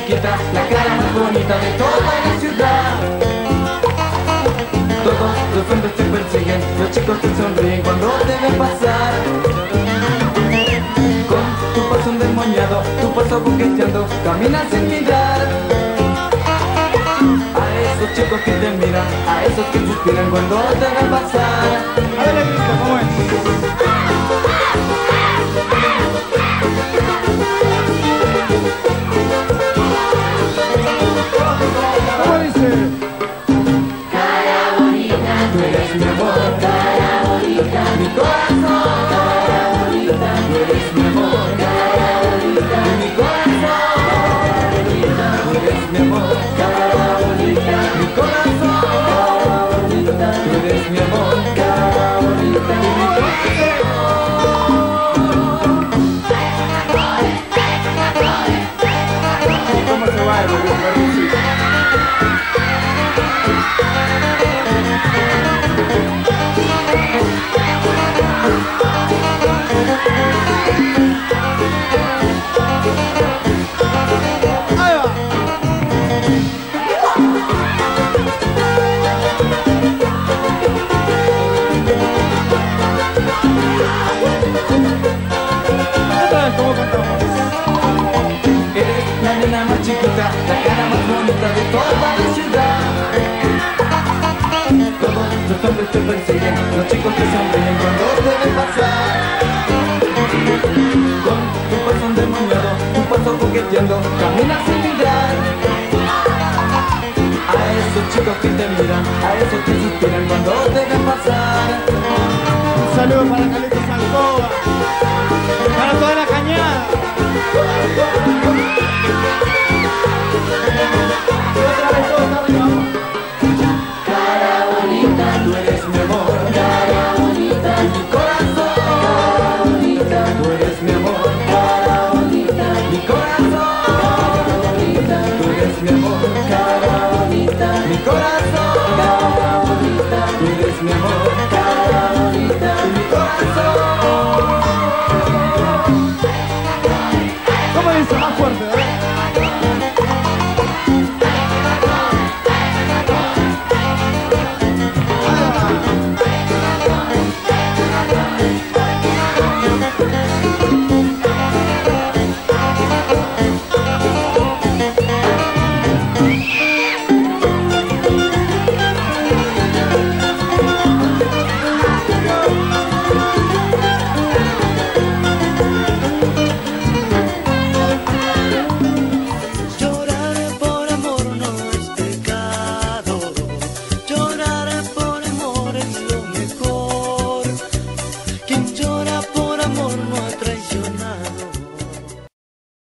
chiquita, la cara más bonita de toda la ciudad. Todos los hombres te persiguen, los chicos te sonríen cuando te ven pasar. Con tu paso endemoniado, tu paso coqueteando, caminas sin mirar. A esos chicos que te miran, a esos que suspiran cuando te ven pasar. A ver, Cristo, ¿cómo es? ¿Cómo dice? Cara bonita, tú eres mi amor. Cara bonita, mi corazón. Cara bonita, tú eres mi amor. Cara bonita, mi corazón. Cara bonita, tú eres mi amor. Cara bonita, mi corazón. Cara bonita, tú eres mi amor. Cara bonita, mi corazón. ¿Cómo se va el perrito? Ahí va. Otra vez, ¿cómo cantamos? Eres la nena más chiquita, la cara más bonita de toda la ciudad. Todos los hombres te persiguen, los chicos te sonríen cuando te ven pasar. Con tu paso endemoniado, tu paso coqueteando, caminas sin mirar. A esos chicos que te miran, a esos que suspiran